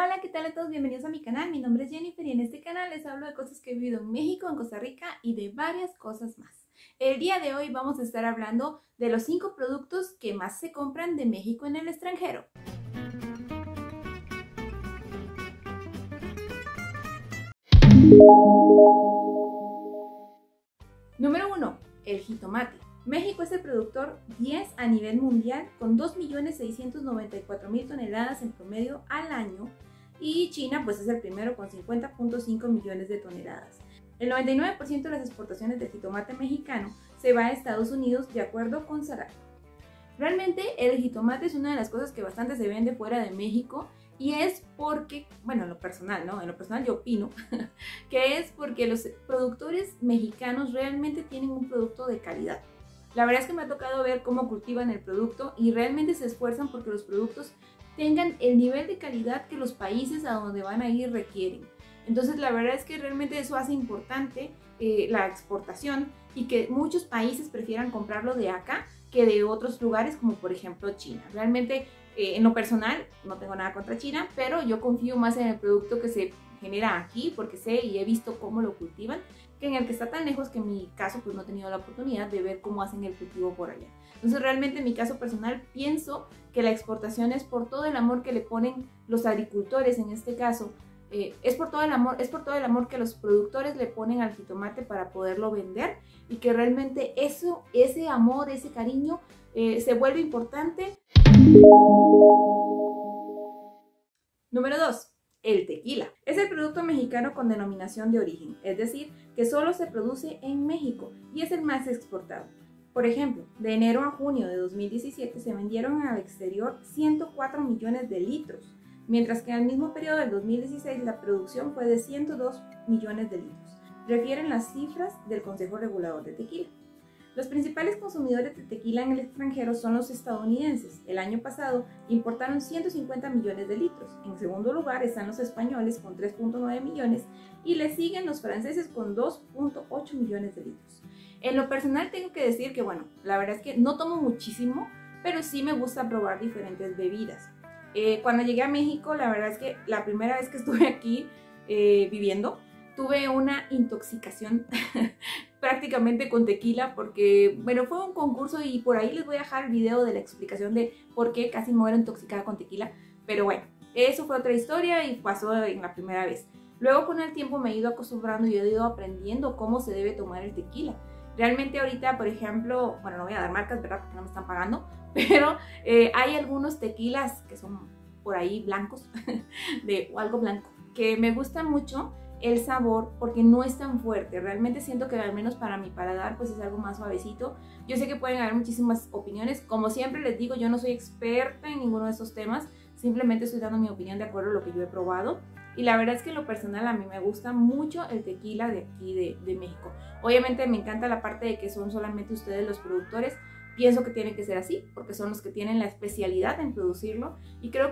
Hola, ¿qué tal a todos? Bienvenidos a mi canal. Mi nombre es Jennifer y en este canal les hablo de cosas que he vivido en México, en Costa Rica y de varias cosas más. El día de hoy vamos a estar hablando de los 5 productos que más se compran de México en el extranjero. Número 1. El jitomate. México es el productor 10 a nivel mundial con 2.694.000 toneladas en promedio al año y China pues es el primero con 50.5 millones de toneladas. El 99% de las exportaciones de jitomate mexicano se va a Estados Unidos de acuerdo con Saraiva. Realmente el jitomate es una de las cosas que bastante se vende fuera de México y es porque, bueno, en lo personal, ¿no? En lo personal yo opino que es porque los productores mexicanos realmente tienen un producto de calidad. La verdad es que me ha tocado ver cómo cultivan el producto y realmente se esfuerzan porque los productos tengan el nivel de calidad que los países a donde van a ir requieren. Entonces la verdad es que realmente eso hace importante la exportación y que muchos países prefieran comprarlo de acá que de otros lugares como por ejemplo China. Realmente en lo personal no tengo nada contra China, pero yo confío más en el producto que se genera aquí porque sé y he visto cómo lo cultivan que en el que está tan lejos que en mi caso pues no he tenido la oportunidad de ver cómo hacen el cultivo por allá. Entonces realmente en mi caso personal pienso que la exportación es por todo el amor que le ponen los agricultores en este caso, es por todo el amor que los productores le ponen al jitomate para poderlo vender y que realmente ese amor, ese cariño se vuelve importante. Número 2. El tequila. Es el producto mexicano con denominación de origen, es decir, que solo se produce en México y es el más exportado. Por ejemplo, de enero a junio de 2017 se vendieron al exterior 104 millones de litros, mientras que al mismo periodo del 2016 la producción fue de 102 millones de litros. Refieren las cifras del Consejo Regulador de Tequila. Los principales consumidores de tequila en el extranjero son los estadounidenses. El año pasado importaron 150 millones de litros. En segundo lugar están los españoles con 3.9 millones y le siguen los franceses con 2.8 millones de litros. En lo personal tengo que decir que, bueno, la verdad es que no tomo muchísimo, pero sí me gusta probar diferentes bebidas. Cuando llegué a México, la verdad es que la primera vez que estuve aquí viviendo, tuve una intoxicación prácticamente con tequila porque, bueno, fue un concurso y por ahí les voy a dejar el video de la explicación de por qué casi me muero intoxicada con tequila, pero bueno, eso fue otra historia y pasó en la primera vez. Luego con el tiempo me he ido acostumbrando y he ido aprendiendo cómo se debe tomar el tequila. Realmente ahorita, por ejemplo, bueno, no voy a dar marcas, ¿verdad? Porque no me están pagando, pero hay algunos tequilas que son por ahí blancos, o algo blanco, que me gustan mucho el sabor porque no es tan fuerte. Realmente siento que al menos para mi paladar pues es algo más suavecito. Yo sé que pueden haber muchísimas opiniones. Como siempre les digo, yo no soy experta en ninguno de estos temas. Simplemente estoy dando mi opinión de acuerdo a lo que yo he probado. Y la verdad es que en lo personal a mí me gusta mucho el tequila de aquí de México. Obviamente me encanta la parte de que son solamente ustedes los productores. Pienso que tiene que ser así porque son los que tienen la especialidad en producirlo. Y creo que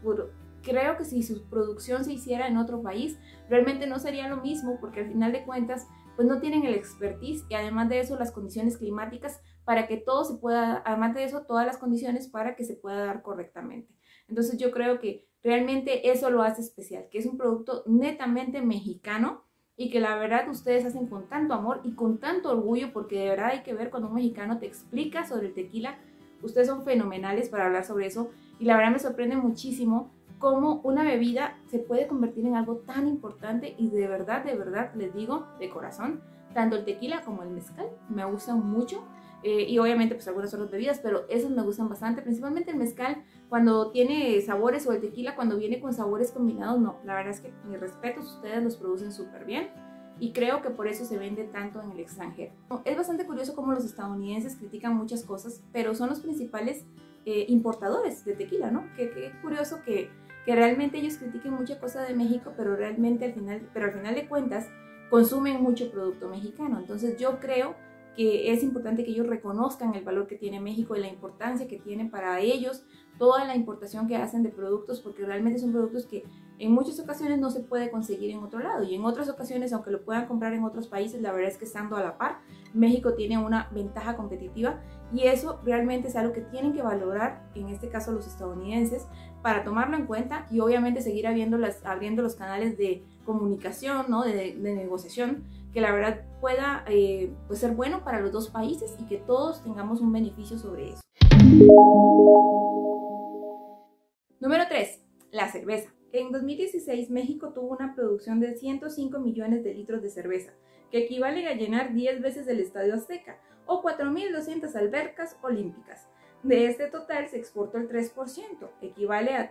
si su producción se hiciera en otro país, realmente no sería lo mismo porque al final de cuentas pues no tienen el expertise y además de eso las condiciones climáticas para que todo se pueda, además de eso todas las condiciones para que se pueda dar correctamente. Entonces yo creo que realmente eso lo hace especial, que es un producto netamente mexicano y que la verdad ustedes hacen con tanto amor y con tanto orgullo porque de verdad hay que ver cuando un mexicano te explica sobre el tequila, ustedes son fenomenales para hablar sobre eso y la verdad me sorprende muchísimo cómo una bebida se puede convertir en algo tan importante y de verdad les digo de corazón, tanto el tequila como el mezcal me gustan mucho y obviamente pues algunas otras bebidas, pero esas me gustan bastante, principalmente el mezcal cuando tiene sabores o el tequila cuando viene con sabores combinados, no, la verdad es que mis respetos, ustedes los producen súper bien y creo que por eso se vende tanto en el extranjero. Es bastante curioso cómo los estadounidenses critican muchas cosas, pero son los principales importadores de tequila, ¿no? Qué curioso que realmente ellos critiquen mucha cosa de México, pero realmente al final de cuentas consumen mucho producto mexicano. Entonces yo creo que es importante que ellos reconozcan el valor que tiene México y la importancia que tiene para ellos toda la importación que hacen de productos, porque realmente son productos que en muchas ocasiones no se puede conseguir en otro lado y en otras ocasiones, aunque lo puedan comprar en otros países, la verdad es que estando a la par, México tiene una ventaja competitiva y eso realmente es algo que tienen que valorar, en este caso los estadounidenses, para tomarlo en cuenta y obviamente seguir abriendo los canales de comunicación, ¿no? de negociación, que la verdad pueda pues ser bueno para los dos países y que todos tengamos un beneficio sobre eso. Número 3. La cerveza. En 2016 México tuvo una producción de 105 millones de litros de cerveza, que equivale a llenar 10 veces el Estadio Azteca o 4.200 albercas olímpicas. De este total se exportó el 3%, equivale a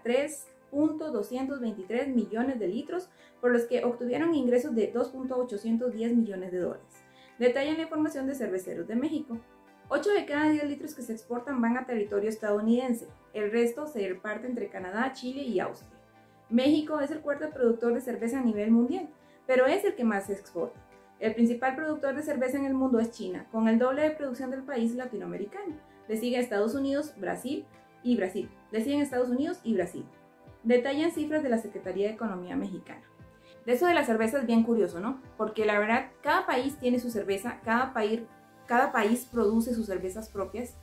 3.223 millones de litros, por los que obtuvieron ingresos de 2.810 millones de dólares. Detalla la información de Cerveceros de México. 8 de cada 10 litros que se exportan van a territorio estadounidense, el resto se reparte entre Canadá, Chile y Austria. México es el cuarto productor de cerveza a nivel mundial, pero es el que más se exporta. El principal productor de cerveza en el mundo es China, con el doble de producción del país latinoamericano. Le siguen Estados Unidos, Brasil y Brasil. Le siguen Estados Unidos y Brasil. Detallan cifras de la Secretaría de Economía mexicana. De eso de la cerveza es bien curioso, ¿no? Porque la verdad, cada país tiene su cerveza, cada país produce sus cervezas propias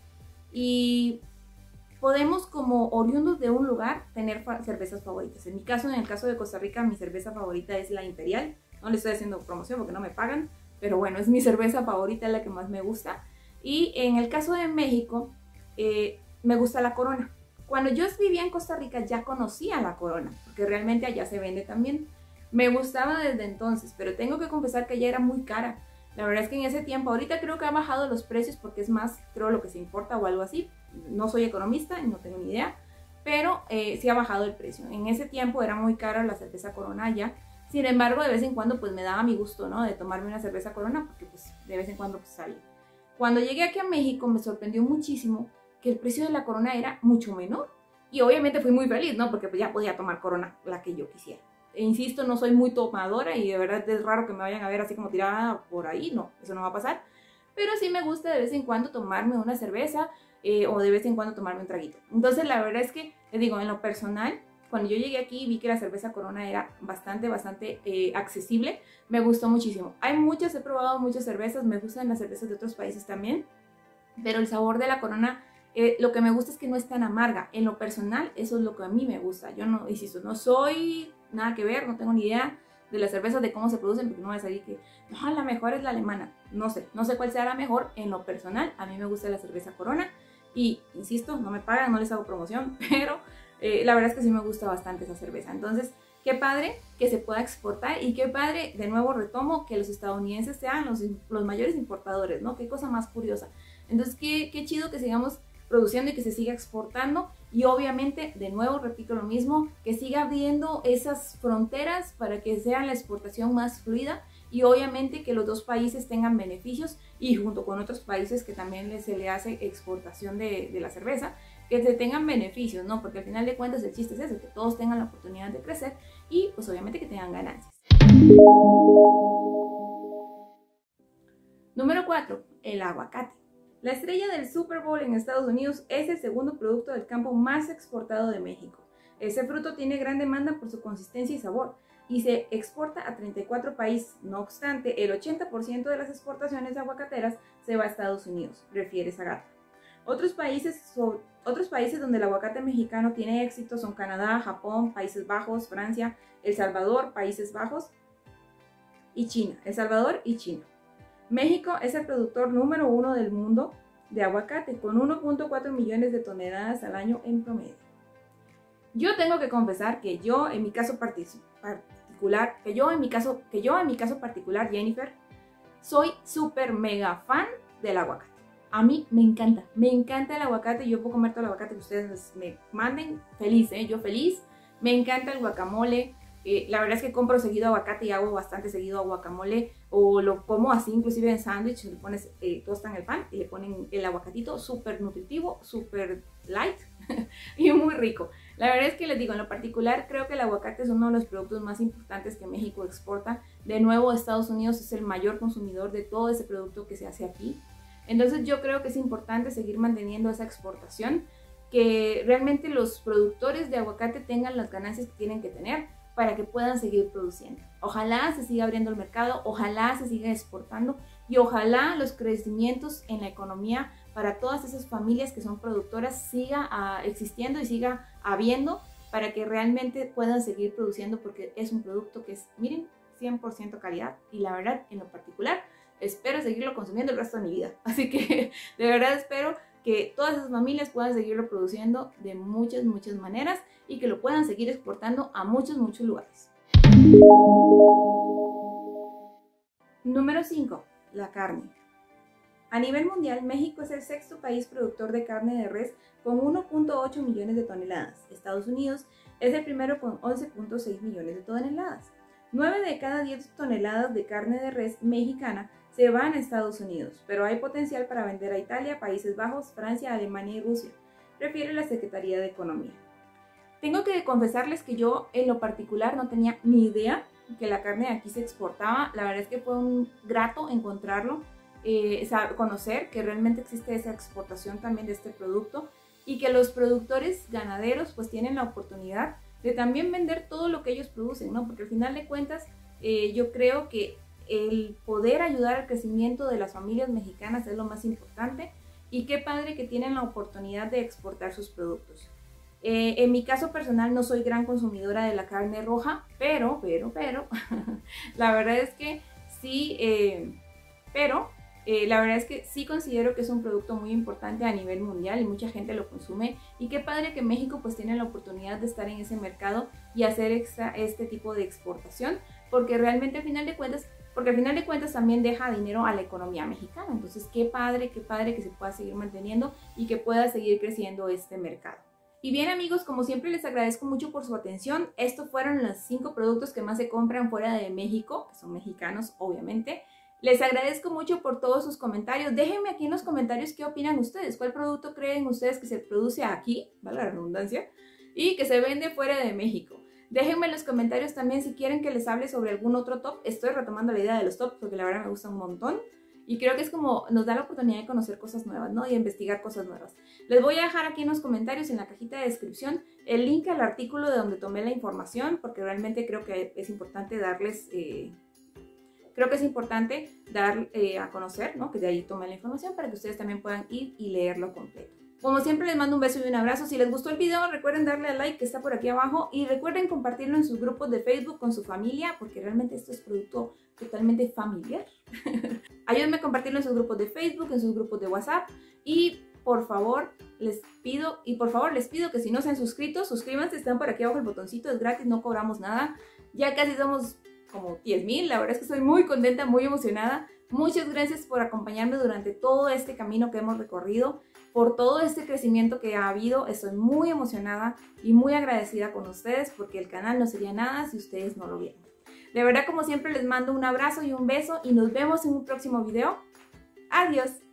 y podemos, como oriundos de un lugar, tener cervezas favoritas. En mi caso, en el caso de Costa Rica, mi cerveza favorita es la Imperial. No le estoy haciendo promoción porque no me pagan, pero bueno, es mi cerveza favorita, es la que más me gusta. Y en el caso de México, me gusta la Corona. Cuando yo vivía en Costa Rica ya conocía la Corona, porque realmente allá se vende también. Me gustaba desde entonces, pero tengo que confesar que ya era muy cara. La verdad es que en ese tiempo, ahorita creo que ha bajado los precios porque es más, creo, lo que se importa o algo así. No soy economista y no tengo ni idea, pero sí ha bajado el precio. En ese tiempo era muy cara la cerveza Corona allá. Sin embargo, de vez en cuando pues me daba mi gusto, ¿no? De tomarme una cerveza Corona porque pues de vez en cuando pues salía. Cuando llegué aquí a México me sorprendió muchísimo que el precio de la Corona era mucho menor. Y obviamente fui muy feliz, ¿no? Porque pues ya podía tomar Corona la que yo quisiera. E insisto, no soy muy tomadora y de verdad es raro que me vayan a ver así como tirada por ahí. No, eso no va a pasar. Pero sí me gusta de vez en cuando tomarme una cerveza o de vez en cuando tomarme un traguito. Entonces la verdad es que, les digo, en lo personal, cuando yo llegué aquí vi que la cerveza Corona era bastante accesible. Me gustó muchísimo. He probado muchas cervezas, me gustan las cervezas de otros países también. Pero el sabor de la Corona, lo que me gusta es que no es tan amarga. En lo personal, eso es lo que a mí me gusta. Yo no, insisto, no soy nada que ver, no tengo ni idea de las cervezas, de cómo se producen, porque no va a salir que, no, la mejor es la alemana. No sé cuál sea la mejor. En lo personal, a mí me gusta la cerveza Corona. Y, insisto, no me pagan, no les hago promoción, pero la verdad es que sí me gusta bastante esa cerveza. Entonces, qué padre que se pueda exportar y qué padre, de nuevo retomo, que los estadounidenses sean los mayores importadores, ¿no? Qué cosa más curiosa. Entonces, qué chido que sigamos produciendo y que se siga exportando y obviamente, de nuevo, repito lo mismo, que siga abriendo esas fronteras para que sea la exportación más fluida y obviamente que los dos países tengan beneficios y junto con otros países que también se le hace exportación de la cerveza, que se tengan beneficios, ¿no? Porque al final de cuentas el chiste es ese, que todos tengan la oportunidad de crecer y pues obviamente que tengan ganancias. Número 4. El aguacate. La estrella del Super Bowl en Estados Unidos es el segundo producto del campo más exportado de México. Ese fruto tiene gran demanda por su consistencia y sabor y se exporta a 34 países. No obstante, el 80% de las exportaciones aguacateras se va a Estados Unidos, refiere Sagata. Otros países donde el aguacate mexicano tiene éxito son Canadá, Japón, Países Bajos, Francia, El Salvador, Países Bajos y China. El Salvador y China. México es el productor número 1 del mundo de aguacate, con 1.4 millones de toneladas al año en promedio. Yo tengo que confesar que yo en mi caso particular, Jennifer, soy súper mega fan del aguacate. A mí me encanta el aguacate. Yo puedo comer todo el aguacate que ustedes me manden, feliz, yo feliz. Me encanta el guacamole. La verdad es que compro seguido aguacate y hago bastante seguido guacamole, o lo como así inclusive en sándwich, le pones, tostan el pan y le ponen el aguacatito, súper nutritivo, súper light y muy rico. La verdad es que les digo, en lo particular creo que el aguacate es uno de los productos más importantes que México exporta. De nuevo, Estados Unidos es el mayor consumidor de todo ese producto que se hace aquí. Entonces yo creo que es importante seguir manteniendo esa exportación, que realmente los productores de aguacate tengan las ganancias que tienen que tener para que puedan seguir produciendo. Ojalá se siga abriendo el mercado, ojalá se siga exportando y ojalá los crecimientos en la economía para todas esas familias que son productoras siga existiendo y siga habiendo para que realmente puedan seguir produciendo, porque es un producto que es, miren, 100% calidad, y la verdad, en lo particular, espero seguirlo consumiendo el resto de mi vida. Así que de verdad espero que todas esas familias puedan seguirlo produciendo de muchas maneras y que lo puedan seguir exportando a muchos lugares. Número 5. La carne. A nivel mundial, México es el sexto país productor de carne de res con 1.8 millones de toneladas. Estados Unidos es el primero con 11.6 millones de toneladas. 9 de cada 10 toneladas de carne de res mexicana se van a Estados Unidos, pero hay potencial para vender a Italia, Países Bajos, Francia, Alemania y Rusia, refiere la Secretaría de Economía. Tengo que confesarles que yo en lo particular no tenía ni idea que la carne de aquí se exportaba. La verdad es que fue un grato encontrarlo, conocer que realmente existe esa exportación también de este producto y que los productores ganaderos pues tienen la oportunidad de también vender todo lo que ellos producen, ¿no? Porque al final de cuentas yo creo que el poder ayudar al crecimiento de las familias mexicanas es lo más importante, y qué padre que tienen la oportunidad de exportar sus productos. En mi caso personal no soy gran consumidora de la carne roja, pero la verdad es que sí, la verdad es que sí considero que es un producto muy importante a nivel mundial y mucha gente lo consume, y qué padre que México pues tiene la oportunidad de estar en ese mercado y hacer este tipo de exportación, porque realmente al final de cuentas también deja dinero a la economía mexicana. Entonces qué padre que se pueda seguir manteniendo y que pueda seguir creciendo este mercado. Y bien amigos, como siempre les agradezco mucho por su atención. Estos fueron los 5 productos que más se compran fuera de México, que son mexicanos obviamente. Les agradezco mucho por todos sus comentarios. Déjenme aquí en los comentarios qué opinan ustedes. ¿Cuál producto creen ustedes que se produce aquí, vale la redundancia, y que se vende fuera de México? Déjenme en los comentarios también si quieren que les hable sobre algún otro top. Estoy retomando la idea de los tops porque la verdad me gusta un montón. Y creo que es como nos da la oportunidad de conocer cosas nuevas, ¿no? Y de investigar cosas nuevas. Les voy a dejar aquí en los comentarios, en la cajita de descripción, el link al artículo de donde tomé la información, porque realmente creo que es importante darles... dar a conocer, ¿no? Que de ahí tomé la información para que ustedes también puedan ir y leerlo completo. Como siempre les mando un beso y un abrazo. Si les gustó el video recuerden darle al like que está por aquí abajo, y recuerden compartirlo en sus grupos de Facebook con su familia, porque realmente esto es producto totalmente familiar. Ayúdenme a compartirlo en sus grupos de Facebook, en sus grupos de WhatsApp, y por favor les pido que si no se han suscrito, suscríbanse, están por aquí abajo el botoncito, es gratis, no cobramos nada. Ya casi somos como 10,000, la verdad es que estoy muy contenta, muy emocionada. Muchas gracias por acompañarme durante todo este camino que hemos recorrido, por todo este crecimiento que ha habido. Estoy muy emocionada y muy agradecida con ustedes, porque el canal no sería nada si ustedes no lo vieran. De verdad, como siempre, les mando un abrazo y un beso, y nos vemos en un próximo video. Adiós.